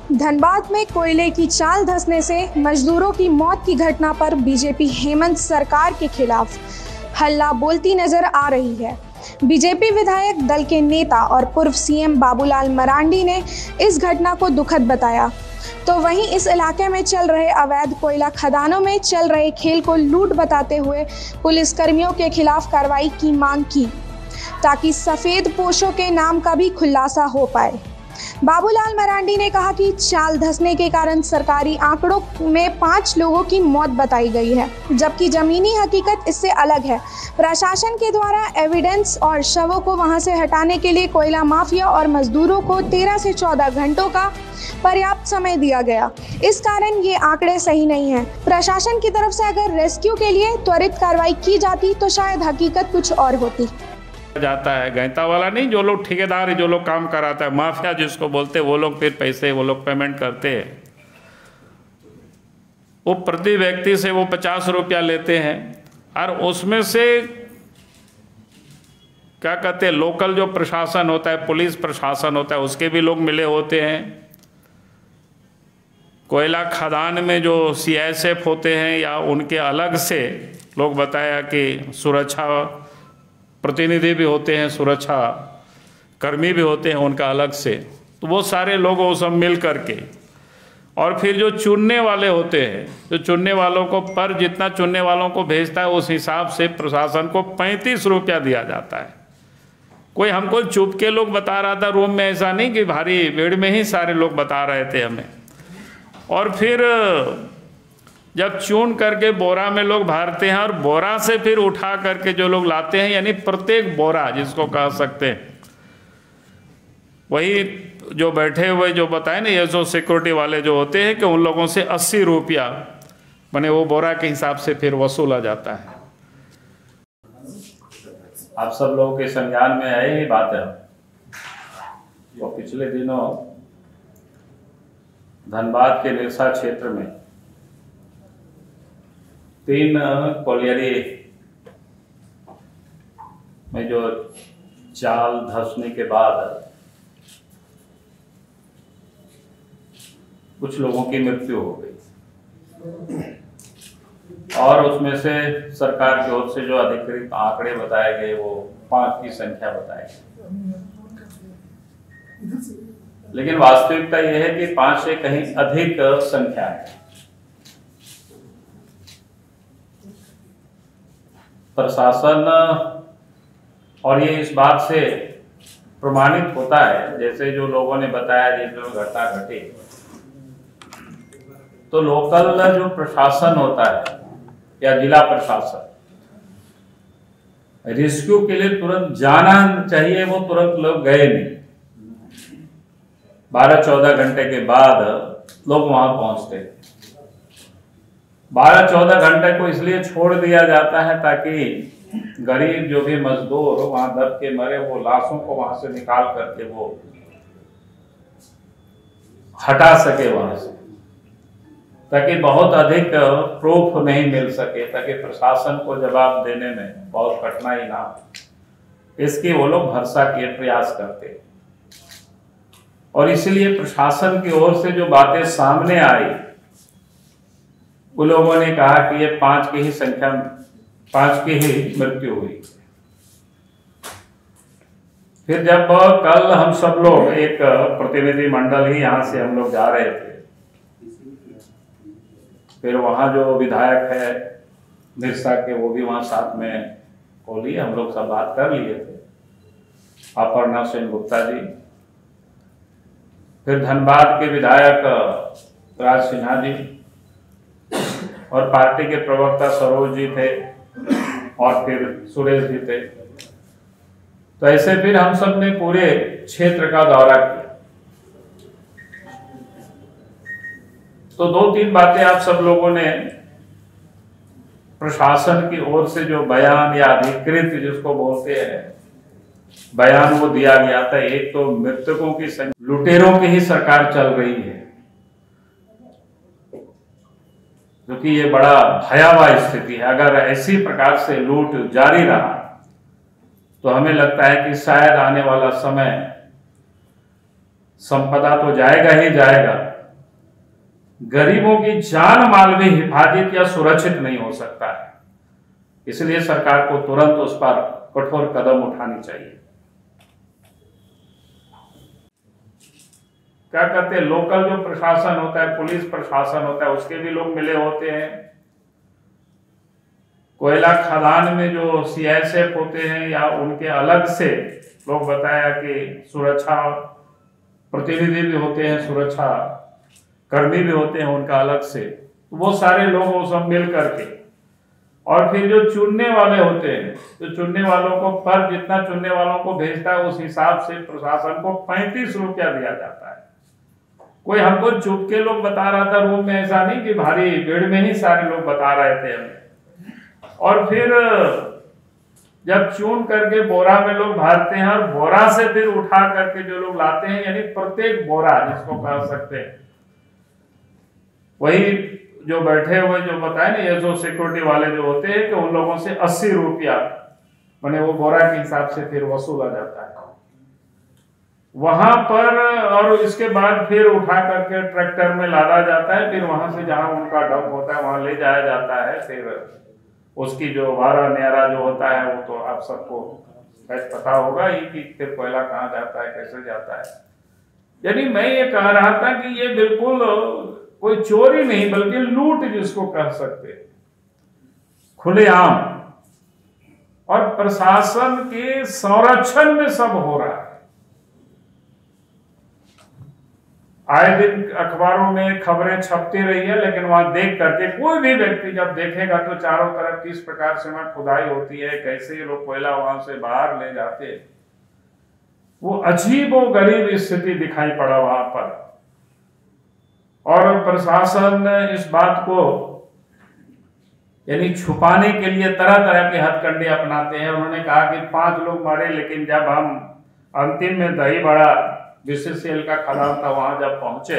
धनबाद में कोयले की चाल धंसने से मजदूरों की मौत की घटना पर बीजेपी हेमंत सरकार के खिलाफ हल्ला बोलती नजर आ रही है। बीजेपी विधायक दल के नेता और पूर्व सीएम बाबूलाल मरांडी ने इस घटना को दुखद बताया, तो वहीं इस इलाके में चल रहे अवैध कोयला खदानों में चल रहे खेल को लूट बताते हुए पुलिसकर्मियों के खिलाफ कार्रवाई की मांग की, ताकि सफेद पोशों के नाम का भी खुलासा हो पाए। बाबूलाल मरांडी ने कहा कि चाल धंसने के कारण सरकारी आंकड़ों में 5 लोगों की मौत बताई गई है, जबकि जमीनी हकीकत इससे अलग है। प्रशासन के द्वारा एविडेंस और शवों को वहां से हटाने के लिए कोयला माफिया और मजदूरों को 13 से 14 घंटों का पर्याप्त समय दिया गया। इस कारण ये आंकड़े सही नहीं हैं। प्रशासन की तरफ से अगर रेस्क्यू के लिए त्वरित कार्रवाई की जाती तो शायद हकीकत कुछ और होती। जाता है गैंता वाला नहीं, जो लोग ठेकेदार है, जो लोग काम कराता है, माफिया जिसको बोलते हैं, वो लोग फिर पैसे वो लोग पेमेंट करते हैं। वो प्रति व्यक्ति से वो 50 रुपया लेते हैं और उसमें से क्या कहते हैं, लोकल जो प्रशासन होता है, पुलिस प्रशासन होता है, उसके भी लोग मिले होते हैं। कोयला खदान में जो CISF होते हैं या उनके अलग से लोग बताया कि सुरक्षा प्रतिनिधि भी होते हैं, सुरक्षा कर्मी भी होते हैं उनका अलग से। तो वो सारे लोग वो सब मिल करके, और फिर जो चुनने वाले होते हैं, जो चुनने वालों को पर जितना चुनने वालों को भेजता है उस हिसाब से प्रशासन को 35 रुपया दिया जाता है। कोई हमको चुप के लोग बता रहा था रूम में, ऐसा नहीं कि भारी भीड़ में ही सारे लोग बता रहे थे हमें। और फिर जब चून करके बोरा में लोग भरते हैं और बोरा से फिर उठा करके जो लोग लाते हैं, यानी प्रत्येक बोरा जिसको कह सकते हैं, वही जो बैठे हुए जो बताए ना, ये जो सिक्योरिटी वाले जो होते हैं, कि उन लोगों से 80 रुपया माने वो बोरा के हिसाब से फिर वसूला जाता है। आप सब लोगों के संज्ञान में है ये बात है। तो पिछले दिनों धनबाद के निरसा क्षेत्र में 3 कोलियरी में जो चाल धंसने के बाद कुछ लोगों की मृत्यु हो गई, और उसमें से सरकार की ओर से जो अधिकृत आंकड़े बताए गए वो 5 की संख्या बताई गई। लेकिन वास्तविकता यह है कि 5 से कहीं अधिक संख्या है। प्रशासन, और ये इस बात से प्रमाणित होता है, जैसे जो लोगों ने बताया, जिस घटना घटी, तो लोकल जो प्रशासन होता है या जिला प्रशासन, रेस्क्यू के लिए तुरंत जाना चाहिए, वो तुरंत लोग गए नहीं। 12-14 घंटे के बाद लोग वहां पहुंचते। 12-14 घंटे को इसलिए छोड़ दिया जाता है ताकि गरीब जो भी मजदूर वहां दब के मरे, वो लाशों को वहां से निकाल करके वो हटा सके वहां से, ताकि बहुत अधिक प्रूफ नहीं मिल सके, ताकि प्रशासन को जवाब देने में बहुत कठिनाई ना हो। इसकी वो लोग भरसा के प्रयास करते, और इसलिए प्रशासन की ओर से जो बातें सामने आई, उन लोगों ने कहा कि ये 5 की ही संख्या, 5 की ही मृत्यु हुई। फिर जब कल हम सब लोग एक प्रतिनिधि मंडल ही यहाँ से हम लोग जा रहे थे, फिर वहाँ जो विधायक है निरसा के, वो भी वहाँ साथ में को लिए, हम लोग सब बात कर लिए थे, अपर्णा सेन गुप्ता जी, फिर धनबाद के विधायक राज सिन्हा जी, और पार्टी के प्रवक्ता सरोज जी थे, और फिर सुरेश जी थे। तो ऐसे फिर हम सब ने पूरे क्षेत्र का दौरा किया। तो 2-3 बातें आप सब लोगों ने प्रशासन की ओर से जो बयान या अधिकृत जिसको बोलते हैं बयान, वो दिया गया था। एक तो मृतकों की संख्या, लुटेरों की ही सरकार चल रही है, क्योंकि ये बड़ा भयावह स्थिति है। अगर ऐसी प्रकार से लूट जारी रहा तो हमें लगता है कि शायद आने वाला समय संपदा तो जाएगा ही जाएगा, गरीबों की जान माल भी हिफाजत या सुरक्षित नहीं हो सकता है। इसलिए सरकार को तुरंत उस पर कठोर कदम उठानी चाहिए। क्या कहते हैं, लोकल जो प्रशासन होता है, पुलिस प्रशासन होता है, उसके भी लोग मिले होते हैं। कोयला खदान में जो सीआईएसएफ होते हैं या उनके अलग से लोग बताया कि सुरक्षा प्रतिनिधि भी होते हैं, सुरक्षा कर्मी भी होते हैं उनका अलग से, वो सारे लोग वो सब मिल करके, और फिर जो चुनने वाले होते हैं, तो चुनने वालों को पर जितना चुनने वालों को भेजता है उस हिसाब से प्रशासन को 35 रुपया दिया जाता है। कोई हमको चुप के लोग बता रहा था रूम में, ऐसा नहीं कि भारी भीड़ में ही सारे लोग बता रहे थे हमें। और फिर जब चुन करके बोरा में लोग भरते हैं और बोरा से फिर उठा करके जो लोग लाते हैं, यानी प्रत्येक बोरा जिसको कह सकते हैं, वही जो बैठे हुए जो बताए ना, ये जो सिक्योरिटी वाले जो होते हैं कि उन लोगों से 80 रुपया माने वो बोरा के हिसाब से फिर वसूला जाता है वहां पर। और इसके बाद फिर उठा करके ट्रैक्टर में लादा जाता है, फिर वहां से जहां उनका डंप होता है वहां ले जाया जाता है। फिर उसकी जो वारा न्यारा जो होता है वो तो आप सबको पता होगा ही कि फिर कोयला कहाँ जाता है, कैसे जाता है। यानी मैं ये कह रहा था कि ये बिल्कुल कोई चोरी नहीं बल्कि लूट जिसको कह सकते, खुलेआम, और प्रशासन के संरक्षण में सब हो रहा है। आए दिन अखबारों में खबरें छपती रही है, लेकिन वहां देख करके कोई भी व्यक्ति जब देखेगा तो चारों तरफ किस प्रकार से वहां खुदाई होती है, कैसे लोग कोयला वहां से बाहर ले जाते, वो अजीब व गरीब स्थिति दिखाई पड़ा वहां पर। और प्रशासन इस बात को यानी छुपाने के लिए तरह तरह के हथकंडे अपनाते हैं। उन्होंने कहा कि 5 लोग मरे, लेकिन जब हम अंतिम में दही बड़ा बीसीसीएल का खदान था वहां जब पहुंचे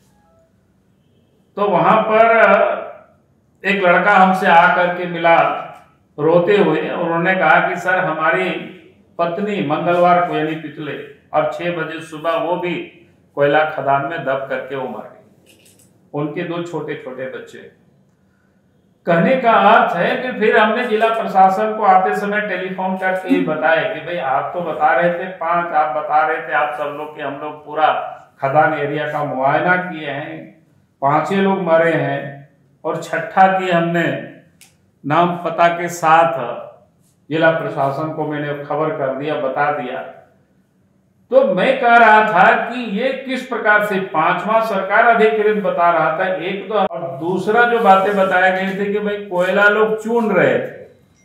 तो वहां पर एक लड़का हमसे आकर के मिला रोते हुए। उन्होंने कहा कि सर हमारी पत्नी मंगलवार को यानी पिछले और 6 बजे सुबह वो भी कोयला खदान में दब करके वो मर गई, उनके 2 छोटे छोटे बच्चे। कहने का अर्थ है कि फिर हमने जिला प्रशासन को आते समय टेलीफोन करके बताया कि भाई आप तो बता रहे थे 5, आप बता रहे थे आप सब लोग कि हम लोग पूरा खदान एरिया का मुआयना किए हैं, 5 लोग मरे हैं, और 6ठा की हमने नाम पता के साथ जिला प्रशासन को मैंने खबर कर दिया, बता दिया। तो मैं कह रहा था कि ये किस प्रकार से 5वां सरकार अधिकृत बता रहा था, एक तो, और दूसरा जो बातें बताए गए थे कि भाई कोयला लोग चुन रहे थे,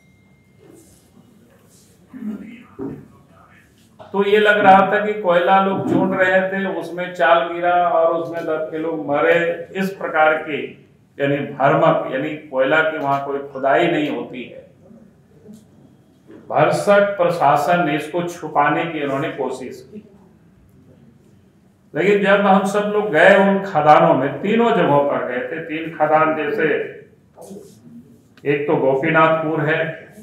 तो ये लग रहा था कि कोयला लोग चुन रहे थे, उसमें चाल गिरा और उसमें दब के लोग मरे। इस प्रकार के यानी भ्रामक, यानी कोयला की वहां कोई खुदाई नहीं होती है। भरसक प्रशासन ने इसको छुपाने की उन्होंने कोशिश की। लेकिन जब हम सब लोग गए उन खदानों में, तीनों जगहों पर गए थे, 3 खदान, जैसे एक तो गोपीनाथपुर है,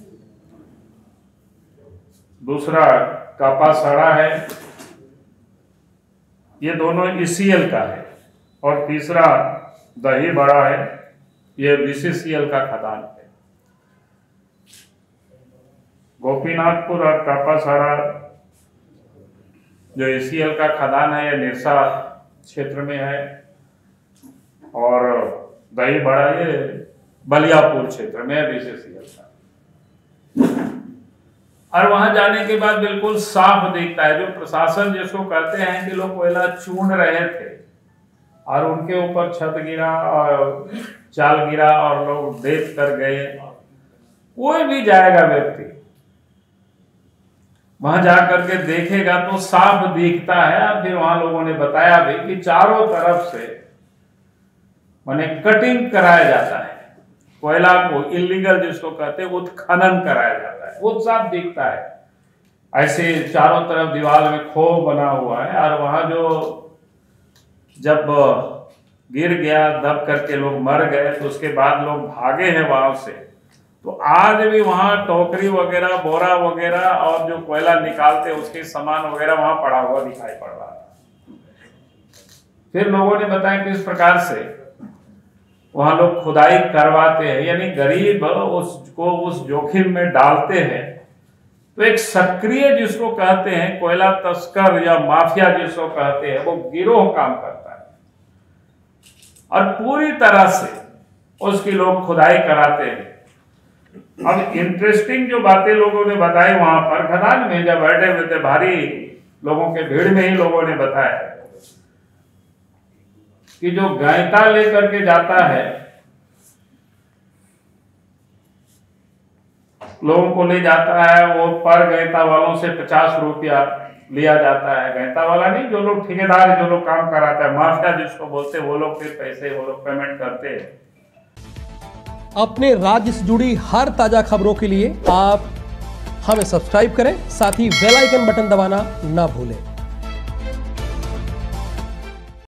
दूसरा कापासाड़ा है, ये दोनों ईसीएल का है, और तीसरा दही बड़ा है, ये बीसीसीएल का खदान है। गोपीनाथपुर और कापासाड़ा जो ईसीएल का खदान है ये निरसा क्षेत्र में है, और दही बड़ा ये बलियापुर क्षेत्र में है बीसीसीएल का। और वहां जाने के बाद बिल्कुल साफ दिखता है, जो प्रशासन जिसको कहते हैं कि लोग कोयला चुन रहे थे और उनके ऊपर छत गिरा और चाल गिरा और लोग देख कर गए। कोई भी जाएगा व्यक्ति वहां जाकर के देखेगा तो साफ दिखता है। फिर वहां लोगों ने बताया भी कि चारों तरफ से माने कटिंग कराया जाता है, कोयला को इलीगल जिसको कहते हैं उत्खनन कराया जाता है, वो साफ दिखता है। ऐसे चारों तरफ दीवार में खोह बना हुआ है, और वहां जो जब गिर गया दब करके लोग मर गए तो उसके बाद लोग भागे हैं वहां से, तो आज भी वहां टोकरी वगैरह, बोरा वगैरह और जो कोयला निकालते उसके सामान वगैरह वहां पड़ा हुआ दिखाई पड़ रहा है। फिर लोगों ने बताया कि इस प्रकार से वहाँ लोग खुदाई करवाते हैं, यानी गरीब उसको उस जोखिम में डालते हैं। तो एक सक्रिय जिसको कहते हैं कोयला तस्कर या माफिया जिसको कहते हैं, वो गिरोह काम करता है और पूरी तरह से उसकी लोग खुदाई कराते हैं। अब इंटरेस्टिंग जो बातें लोगों ने बताई वहां पर खदान में जब बैठे हुए थे, भारी लोगों के भीड़ में ही लोगों ने बताया कि जो गैंता लेकर के जाता है, लोगों को ले जाता है, वो पर गैंता वालों से 50 रुपया लिया जाता है। गैंता वाला नहीं, जो लोग ठेकेदार, जो लोग काम कराता है, माफिया जिसको बोलते हैं, वो लोग फिर पैसे वो लोग पेमेंट करते हैं। अपने राज्य से जुड़ी हर ताजा खबरों के लिए आप हमें सब्सक्राइब करें, साथ ही बेल आइकन बटन दबाना ना भूलें।